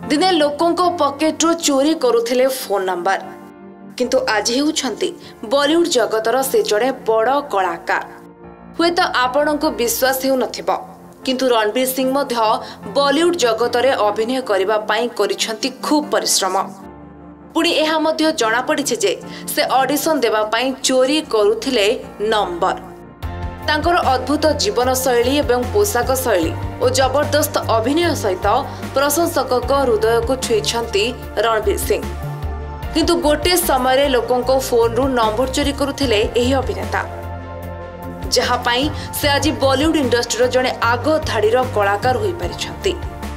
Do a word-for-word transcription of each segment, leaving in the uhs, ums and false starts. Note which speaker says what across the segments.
Speaker 1: दिने लोकों पकेट्रु चोरी करुथिले फोन नंबर किंतु आज हेउछंती बॉलीवुड जगतर से जड़े बड़ कलाकार। हुए तो आपण को विश्वास हेउ नथिबो किंतु रणबीर सिंह मध्य बॉलीवुड जगतरे अभिनय करिबा पाई करिसंती खूब परिश्रम। पुणी एहा मध्य जणा पड़िছে जे से ऑडिशन देबा पाई चोरी करुथिले नंबर। तांकर अद्भुत जीवन शैली एवं पोशाक शैली और जबरदस्त अभिनय सहित प्रशंसक हृदय को छुईछंती रणबीर सिंह। किंतु गोटे समय लोकों को फोन रु नंबर चोरी करुथिले एही अभिनेता, जहा पाई से आज बॉलीवुड इंडस्ट्री जड़े आग धाड़ीर कलाकार होई परिछंती।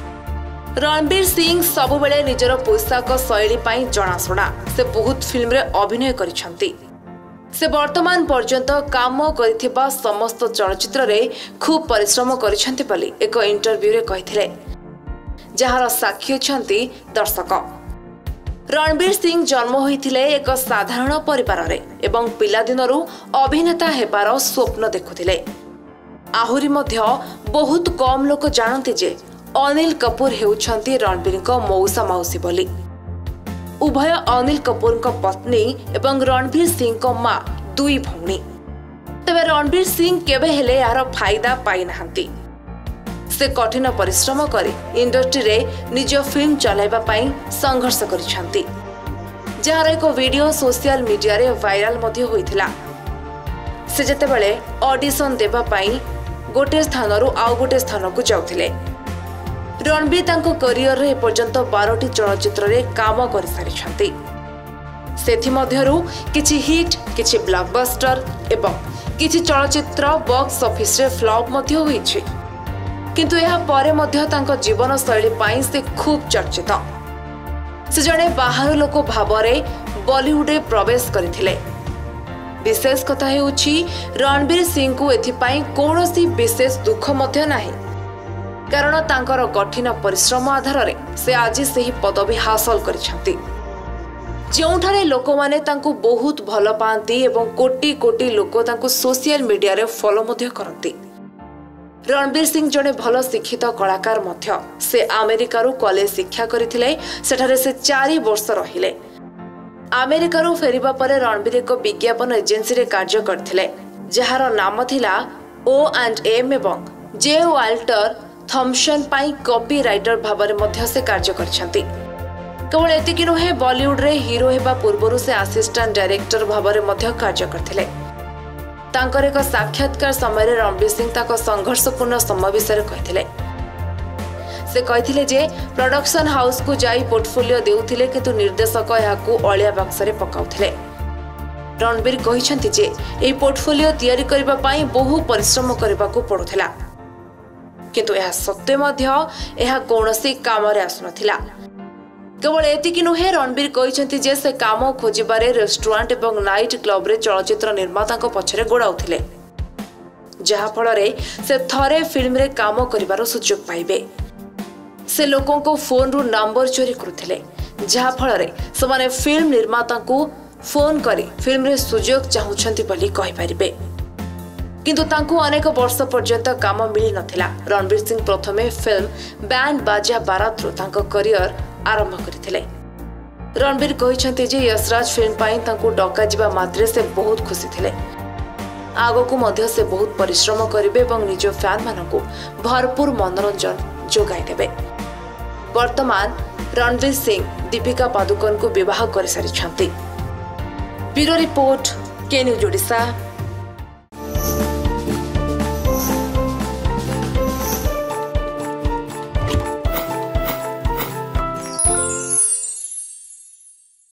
Speaker 1: रणबीर सिंह सबु बेले निजर पोशाक शैली पाई जणाशुना। से बहुत फिल्म रे अभिनय करिछंती। से वर्तमान पर्यंत काम करिथिबा समस्त चलचित्र रे खूब परिश्रम करिछंती बोली एक इंटरव्यू रे कहिथिले, जहार साक्षी छंती दर्शक। रणबीर सिंह जन्म होइथिले एक साधारण परिवार रे एवं पिला दिनरु अभिनेता हेबार स्वप्न देखुथिले। आहुरी मध्य बहुत कम लोक जानती जे अनिल कपूर हेउछंती रणबीर को मौसा मौसी बोली। उभय अनिल कपूर को पत्नी एवं रणबीर सिंह को मां दुई भौणी। तबे रणबीर सिंह केबे हेले यार फायदा पाई नाहंती। से कठिन परिश्रम करी इंडस्ट्री रे निज फिल्म चलाइबा पाई संघर्ष करिछंती, जहार एक वीडियो सोशल मीडिया रे वायरल मध्य होइथिला। से जतेबेले ऑडिशन देबा पाई गोटे स्थानरु आउ गोटे स्थान को जाउथिले। रणबीर तांको करियर रे पर्यंत बारह चलचित्र रे काम कर सारिछंती। सेथि मध्यरु किछि हिट, किछि ब्लॉकबस्टर एवं किछि चलचित्र बॉक्स ऑफिस रे फ्लॉप मध्य होइछि। किंतु यह परे मध्य तांको जीवन शैली पाई से खूब चर्चित। से जड़े बाहर लोक भावरे बॉलीवुड रे प्रवेश करथिले। विशेष कथा हेउछि रणबीर सिंह को एथिपाई कोनोसी विशेष दुख मध्य नाही, कारण तांकर कठिन परिश्रम आधार रे से आज सही पदवी हासिल करिछंती, जोंठारे लोक माने तांको बहुत भल पांती एवं कोटी कोटी लोक तांको सोशल मीडिया रे फॉलो मध्य करंती। रणबीर सिंह जड़े भल शिक्षित कलाकार मध्य। से अमेरिका रु कॉलेज शिक्षा करथिले। सेठारे से चारि वर्ष रहिले। अमेरिका रु फेरिबा परे रणबीर एक विज्ञापन एजेंसी रे कार्य करथिले, जहार नाम थिला ओ एंड एम एवं जे वाल्टर थॉम्सन पाई कॉपी राइटर भाବରେ ମଧ୍ୟ से कार्य करछंती। केवल एतिकी नुहे, बॉलीवुड रे हीरो हेबा पूर्वरु से असिस्टेंट डायरेक्टर भाବରେ ମଧ୍ୟ कार्य करथिले। तांकर एक साक्षात्कार समय रणबीर सिंह ताको संघर्षपूर्ण समय विषय कहिथिले। से कहिथिले जे प्रोडक्शन हाउस को जाई पोर्टफोलियो देउथिले किंतु निर्देशक याकू अलिया बक्स रे पकाउथिले। रणबीर कहिसंती जे एई पोर्टफोलियो तयारी करबा पई बहु परिश्रम करबाकू पडुथिला, किंतु यह सत्य मध्य यह कौनसी काम रे आसुनथिला। केवल एतिकी नुहे, रणबीर कहिसंती जे से काम खोजिबारे रेस्टोरेंट एवं नाइट क्लब रे चलचित्र निर्माता को पछरे गोडाउथिले, जहा फल रे से थरे फिल्म रे काम करिबार सुযোগ पाइबे। से लोकों को फोन रु नंबर चोरी करुथिले, जहा फल रे समाने फिल्म निर्माता को फोन करी फिल्म रे सुযোগ चाहुछंती बोली कहि परिबे। किंतु तांको अनेक वर्ष पर्यंत काम मिली नथिला। रणबीर सिंह प्रथमे फिल्म बैंड बाजा बारात रु तांको करियर आरंभ करथिले। रणबीर कहिसंती जे यशराज फिल्म पाई तांको डका जिबा मात्रे से बहुत खुशी थिले। आगो को मध्य से बहुत परिश्रम करिवे एवं निज फैन मानको भरपूर मनोरंजन जोगाई देबे। वर्तमान रणबीर सिंह दीपिका पादुकोण को विवाह कर सारिछंती। Bureau report, K news Odisha.